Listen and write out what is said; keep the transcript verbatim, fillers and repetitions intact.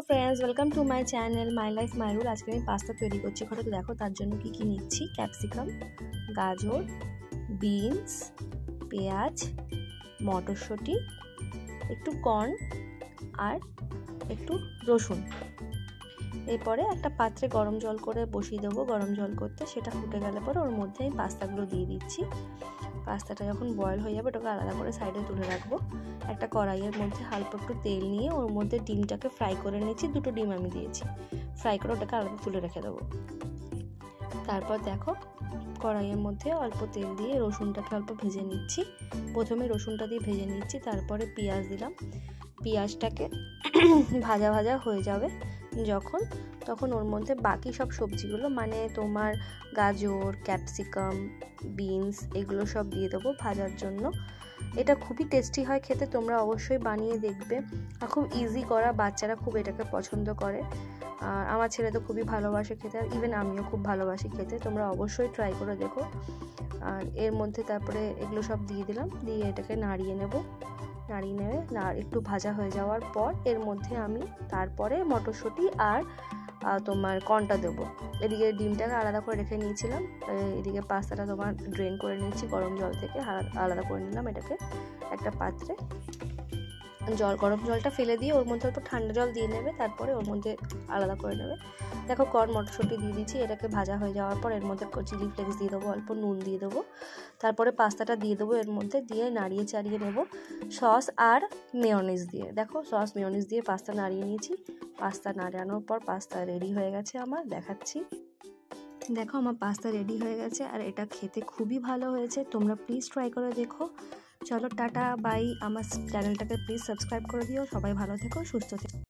Friends welcome to my channel my life my rule. आज के मैं पास्ता तैयारी करছি ঘরে। তো দেখো তার জন্য কি কি নিচ্ছি। ক্যাপসিকাম, গাজর, বিনস, পেঁয়াজ, মটরশুঁটি, একটু কর্ন আর একটু রসুন। এরপরে একটা পাত্রে গরম জল করে বসিয়ে দেবো গরম জল করতে। সেটা ফুটে গেলে পরে ওর মধ্যে আমি পাস্তাগুলো দিয়ে দিচ্ছি। পাস্তাটা যখন বয়েল হয়ে যাবে ওটাকে আলাদা করে সাইডে তুলে রাখবো। একটা কড়াইয়ের মধ্যে হালকা একটু তেল নিয়ে ওর মধ্যে ডিমটাকে ফ্রাই করে নিচ্ছি। দুটো ডিম আমি দিয়েছি, ফ্রাই করে ওটাকে আলাদা তুলে রেখে দেবো। তারপর দেখো কড়াইয়ের মধ্যে অল্প তেল দিয়ে রসুনটাকে অল্প ভেজে নিচ্ছি। প্রথমে রসুনটা দিয়ে ভেজে নিচ্ছি, তারপরে পেঁয়াজ দিলাম। পেঁয়াজটাকে ভাজা ভাজা হয়ে যাবে যখন, তখন ওর মধ্যে বাকি সব সবজিগুলো মানে তোমার গাজর, ক্যাপসিকাম, বিনস এগুলো সব দিয়ে দেবো ভাজার জন্য। এটা খুবই টেস্টি হয় খেতে, তোমরা অবশ্যই বানিয়ে দেখবে। আর খুব ইজি করা, বাচ্চারা খুব এটাকে পছন্দ করে। আর আমার ছেলে তো খুবই ভালোবাসে খেতে, আর ইভেন আমিও খুব ভালোবাসি খেতে। তোমরা অবশ্যই ট্রাই করে দেখো। আর এর মধ্যে তারপরে এগুলো সব দিয়ে দিলাম, দিয়ে এটাকে নাড়িয়ে নেব। নাড়িয়ে নেবে না একটু ভাজা হয়ে যাওয়ার পর এর মধ্যে আমি তারপরে মটরশুঁটি আর তোমার কর্নটা দেবো। এদিকে ডিমটাকে আলাদা করে রেখে নিয়েছিলাম, এদিকে পাস্তাটা তোমার ড্রেন করে নিয়েছি গরম জল থেকে, আলাদা করে নিলাম এটাকে একটা পাত্রে। জল গরম জলটা ফেলে দিয়ে ওর মধ্যে অল্প ঠান্ডা জল দিয়ে নেবে, তারপরে ওর মধ্যে আলাদা করে নেবে। দেখো কর্ন মটরশুঁটি দিয়ে দিচ্ছি, এটাকে ভাজা হয়ে যাওয়ার পর এর মধ্যে চিলি ফ্লেক্স দিয়ে দেবো, অল্প নুন দিয়ে দেবো। তারপরে পাস্তাটা দিয়ে দেবো এর মধ্যে, দিয়ে নাড়িয়ে চাড়িয়ে নেব সস আর মেয়োনিজ দিয়ে। দেখো সস মেয়োনিজ দিয়ে পাস্তা নাড়িয়ে নিয়েছি। পাস্তা নাড়ানোর পর পাস্তা রেডি হয়ে গেছে আমার, দেখাচ্ছি। দেখো আমার পাস্তা রেডি হয়ে গেছে, আর এটা খেতে খুবই ভালো হয়েছে। তোমরা প্লিজ ট্রাই করে দেখো। চলো টাটা বাই। আমার চ্যানেলটাকে প্লিজ সাবস্ক্রাইব করে দিও। সবাই ভালো থেকো, সুস্থ থেকো।